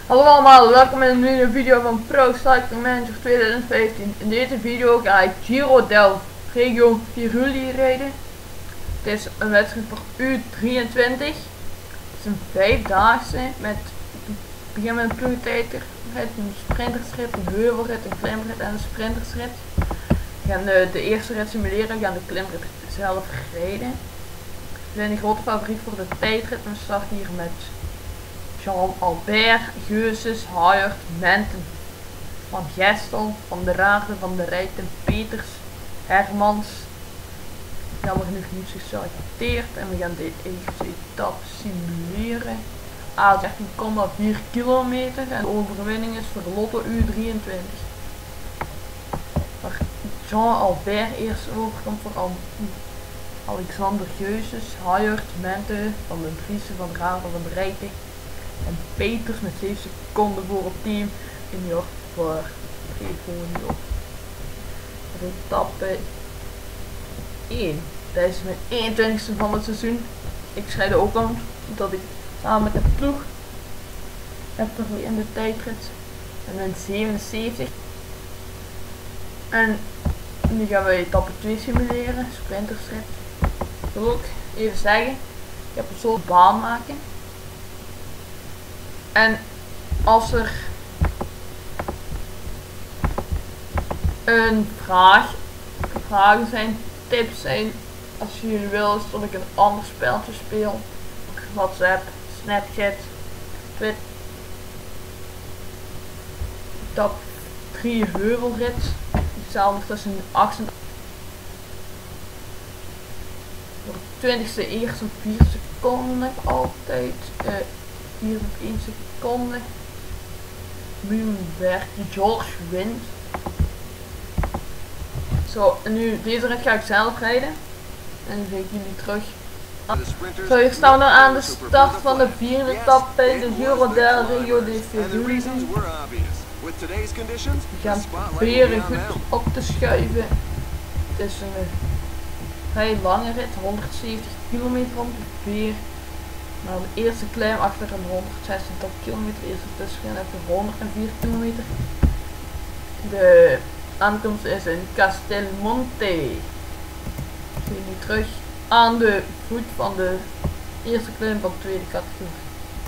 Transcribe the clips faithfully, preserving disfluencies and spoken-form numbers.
Hallo allemaal, welkom in een nieuwe video van Pro Cycling Manager twintig vijftien. In deze video ga ik Giro del Regio Friuli rijden. Het is een wedstrijd voor U drieëntwintig. Het is een vijfdaagse met begin met een ploegtijder, een sprintersrit, een heuvelrit, een klimrit en een sprintersrit. We gaan de, de eerste rit simuleren, we gaan de klimrit zelf rijden. We zijn een grote favoriet voor de tijdrit en we starten hier met Jean Albert, Geuses, Hayert, Menten, Van Gestel, Van der Aarde, Van der Rijten, Peters, Hermans. Jammer genoeg niet geselecteerd en we gaan de eerste etappe simuleren. A zestien komma vier kilometer en de overwinning is voor Lotto U drieëntwintig. Waar Jean Albert eerst overkomt voor Alexander Geuses, Hayert, Menten, Van den Driessen, Van der Aarde, Van der Rijten. En Peters met zeven seconden voor het team in York voor Gregonio. Etappe één. Deze is mijn eenentwintigste van het seizoen. Ik schrijf ook aan dat ik samen met de ploeg heb in de tijdrit. En mijn zevenenzeventig. En nu gaan we etappe twee simuleren. Sprintersrit. Ik wil ook even zeggen, ik heb een soort baan maken. En als er een vraag, vragen zijn, tips zijn, als jullie willen dat ik een ander speltje speel, WhatsApp, Snapchat, Twitter, etappe drie heuvelrit, ik sta ondertussen achtentachtig. Voor de twintigste eerste vier seconden altijd. Uh, hier op één seconde. Mulenberg, George wint. Zo, en nu deze rit ga ik zelf rijden. En dan zie ik jullie terug. Zo, hier staan we dan aan de start van de vierde etappe in de Giro del Regio de Friuli. We gaan proberen goed op te schuiven. Het is een vrij lange rit, honderdzeventig kilometer ongeveer. Nou, de eerste klim achter een honderdzesentachtig kilometer, de eerste tussengang even honderdvier kilometer. De aankomst is in Castelmonte. Ik zie nu terug aan de voet van de eerste klim van de tweede categorie.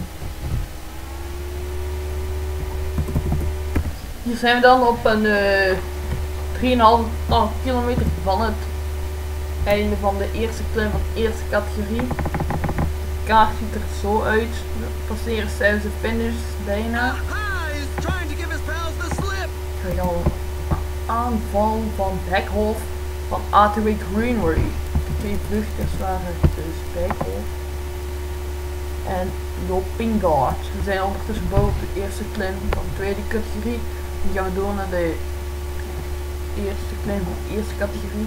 Hier zijn we dan op een uh, drie komma vijf kilometer van het einde van de eerste klim van de eerste categorie. De kaart ziet er zo uit. We passeren zelfs de finish bijna. Ik ga al aanval van Beckhoff van A T W Greenway. De twee vluchters waren dus Beckhoff en Lopingard. We zijn ondertussen boven de eerste klim van de tweede categorie. Nu gaan we door naar de eerste klim van de eerste categorie.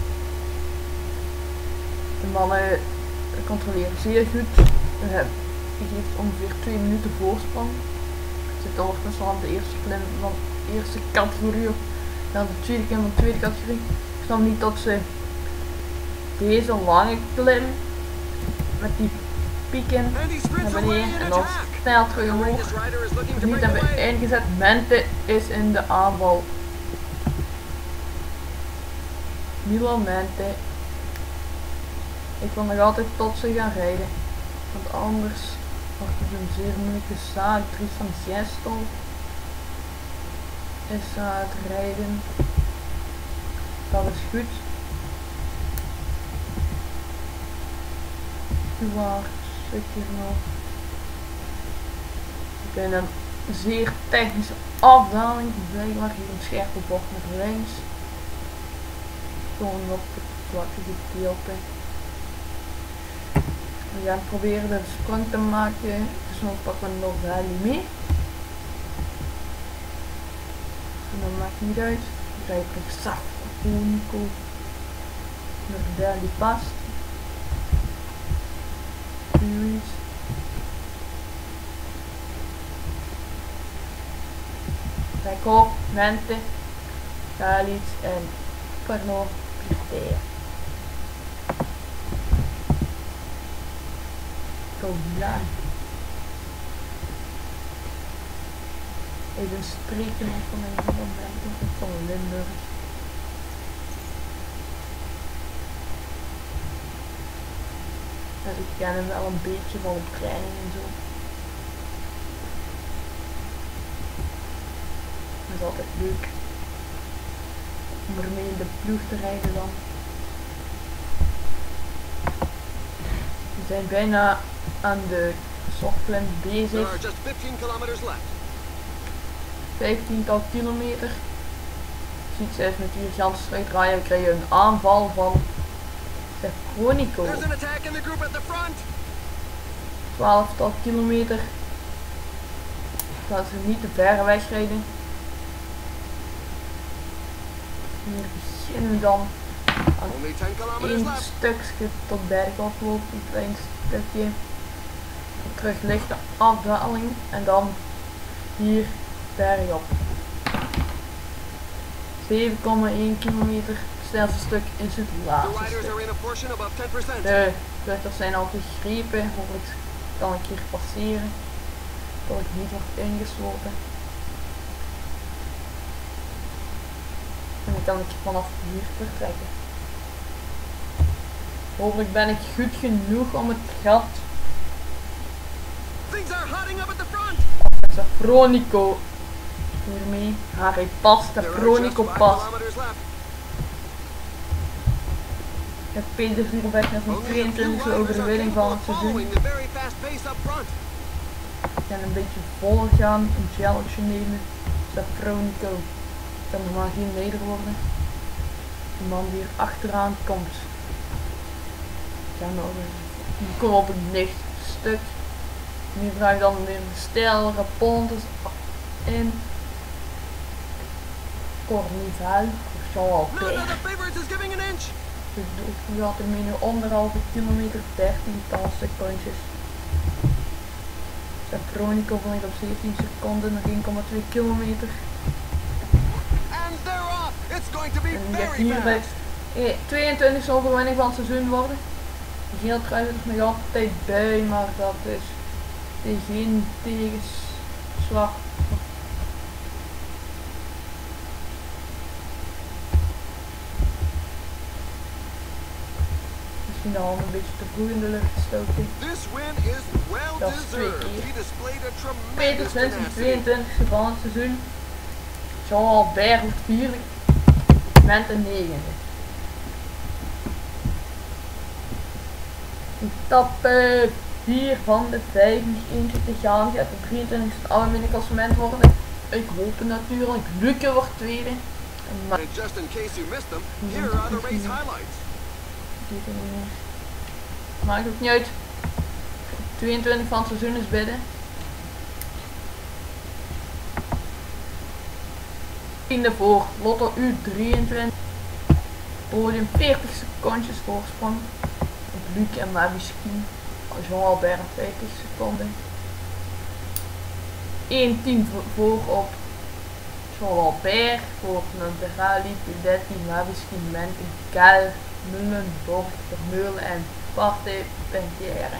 De mannen controleren zeer goed. We hebben geeft ongeveer twee minuten voorsprong. Ik zit ondertussen aan de eerste klim van de eerste categorie op. Dan de tweede klim van de tweede categorie. Ik snap niet dat ze deze lange klim met die pieken naar beneden en dan snel terug omhoog. Dus niet hebben ingezet. Mente is in de aanval. Milan Mente. Ik wil nog altijd tot ze gaan rijden, want anders wordt het een zeer moeilijke zaak. Dries van Gestel is aan het rijden. Dat is goed. Waar zit hier nog? Ik ben een zeer technische afdaling. Blijkbaar hier een scherpe bocht naar links. Gewoon op het vlakke gedeelte. We gaan proberen de sprong te maken, dus dan pakken we Novelli mee. En dat maakt niet uit. Dan krijg ik Saf, Nico, Novelli past. Series. Kijk op, Mente, Galit en Pernod Pieter. Go, ja. Even een streekje nog van een moment van Limburg. Dus ik ken hem wel een beetje van op training en zo. Dat is altijd leuk om ermee in de ploeg te rijden dan. We zijn bijna aan de Softland bezig. vijftiental kilometer. Ziet ze eens met die gigantische strijd rijden. We krijgen een aanval van de Chronico. twaalftal kilometer. Laten ze niet te ver wegrijden. Hier beginnen we dan aan één stukje tot bergop lopen, een klein stukje. Terug lichte afdaling en dan hier bergop. zeven komma één kilometer. Het snelste stuk is het laatste stuk. De vluchters zijn al gegrepen. Hopelijk kan ik hier passeren. Dat ik niet word ingesloten. En dan kan ik vanaf hier vertrekken. Hopelijk ben ik goed genoeg om het gat. De Chronico hiermee. Hij past, de Chronico past. Ik heb Peter hier weg naar zijn tweeëntwintigste overwinning van het seizoen. Ik kan een beetje vol gaan, een gelletje nemen. De Chronico. Ik kan normaal geen neder worden. De man die hier achteraan komt. Die komt op een licht stuk. Nu vraag ik dan weer stijlere pontes in. Cornival of Jean Albert. Dus had hem nu anderhalve kilometer, dertiental secondjes. De Chronico vond ik op zeventien seconden, nog één komma twee kilometer. En die gaat hier bij tweeëntwintigste overwinning van het seizoen worden. De geel trui is nog altijd bij, maar dat is geen tegenslag. Misschien de hand een beetje te vroeg in de lucht gestoken. Dat is twee keer. Peter Svensson, tweeëntwintigste van het seizoen. Jean Albert wordt vierde. Met een negende. Etappe vier van de vijf, nog eentje te gaan. Gaat de drieëntwintigste het algemene klassement worden. Ik hoop het natuurlijk. Luke wordt tweede. Maar just in case you missed them, here are the race highlights. Maakt ook niet uit. tweeëntwintig van het seizoen is binnen. Tiende voor Lotto U drieëntwintig. Podium veertig secondjes voorsprong. Op Luc en Mabiskin. Jean Albert vijftig seconden. één tien voor op Jean Albert. Voor Nanterali, Pudetti, Mabiskin, Menten, Kel, Mullen, Borg, Vermeulen en Parte Pentière.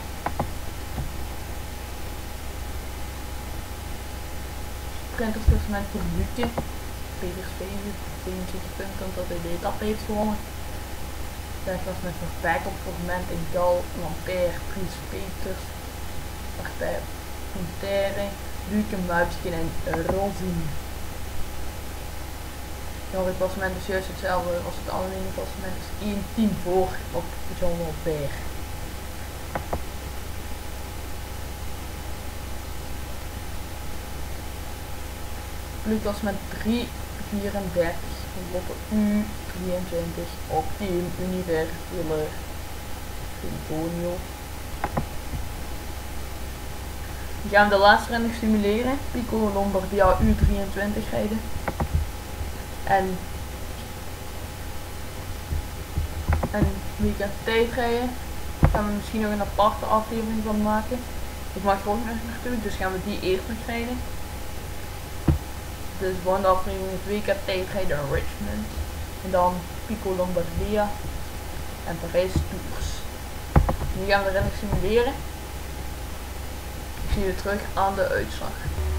Sprintersklassement voor Luke. Peters vijfenzeventig punten omdat hij de etappe heeft gewonnen. Sprintersklassement voor Pijkel, Forment en Gal, Lampert, Pries Peters, Partij Pentière, Luke, Mabiskin en Rosin. Het klassement is juist hetzelfde als het algemene klassement, is één tien voor op Jean Albert. Nu klassement drie vierendertig van Lotto U drieëntwintig op Team Universele Antonio. We gaan de laatste renning simuleren, Pico Lombardia U drieëntwintig rijden. En, en wie gaat tijd rijden, gaan we misschien nog een aparte aflevering van maken. Ik mag er ook nog naartoe, dus gaan we die eerst nog rijden. Dus volgende aflevering is W K tijdrijden Richmond. En dan Pico Lombardia en Parijs Tours. Nu gaan we de renning simuleren. Ik zie je terug aan de uitslag.